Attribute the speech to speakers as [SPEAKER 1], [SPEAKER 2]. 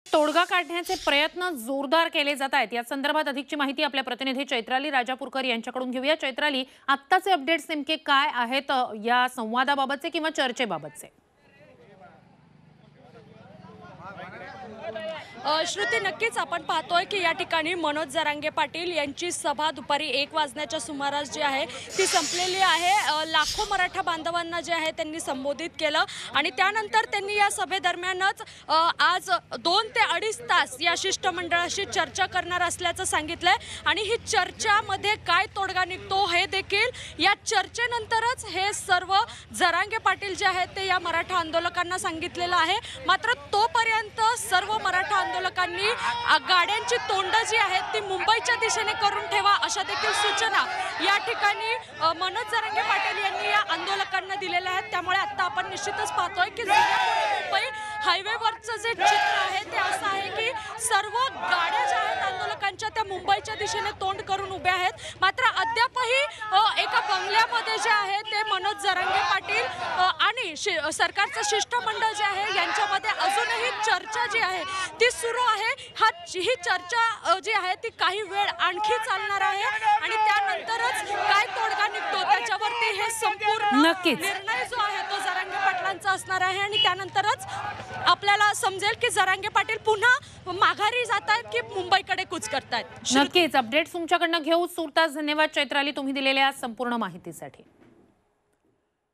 [SPEAKER 1] तोडगा काढण्याचे प्रयत्न जोरदार केले जात आहेत। या संदर्भात अधिकची माहिती आपल्या प्रतिनिधी चैत्राली राजापूरकर यांच्याकडून घेऊया। चैत्राली, आत्ताचे अपडेट्स नेमके काय आहेत या संवादाबाबतचे किंवा चर्चेबाबतचे?
[SPEAKER 2] श्रुती, नक्कीच आपण पाहतोय की या ठिकाणी मनोज जरांगे पाटील यांची सभा दुपारी 1 वाजण्याच्या सुमारास जी आहे ती संपलेली आहे। लाखो मराठा बांधवांना जे आहे त्यांनी संबोधित केलं आणि त्यानंतर त्यांनी या सभेदरम्यानच आज 2 ते 2.5 तास या शिष्टमंडळाशी चर्चा करणार असल्याचं सांगितलंय आणि ही चर्चामध्ये काय तोडगा निघतो हे देखील या चर्चेनंतरच हे सर्व जरांगे पाटील जे आहेत ते या मराठा आंदोलकांना सांगितलेलं आहे। मात्र तोपर्यंत सर्व मराठा आंदोलकांनी गाड्यांची तोंड जी आहेत ती मुंबईच्या दिशेने करून ठेवा अशा देखील सूचना या ठिकाणी मनोज जरांगे पाटील यांनी या आंदोलकांना दिलेल्या आहेत। त्यामुळे आता आपण निश्चितच पाहतोय की मुंबई हायवेवरचं जे चित्र आहे ते असं आहे की सर्व गाड्या ज्या आहेत आंदोलकांच्या त्या मुंबईच्या दिशेने तोंड करून उभ्या आहेत। मात्र अद्यापही एका बंगल्यामध्ये जे आहे ते मनोज जरांगे पाटील आणि सरकारचं शिष्टमंडळ जे आहे यांच्यामध्ये अजूनही चर्चा जी आहे ती सुरू आहे। ही चर्चा जी आहे ती काही वेळ आणखी चालणार आहे आणि त्यानंतरच काय तोडगा निघतो त्याच्यावरती हे संपूर्ण निर्णय जो आहे तो जरांगे पाटलांचा असणार आहे आणि त्यानंतरच आपल्याला समजेल की जरांगे पाटील पुन्हा माघारी जात आहेत की मुंबईकडे कूच करतायत।
[SPEAKER 1] नक्कीच अपडेट्स तुमच्याकडनं घेऊ। सुरतास धन्यवाद चैत्राली, तुम्ही दिलेल्या संपूर्ण माहितीसाठी।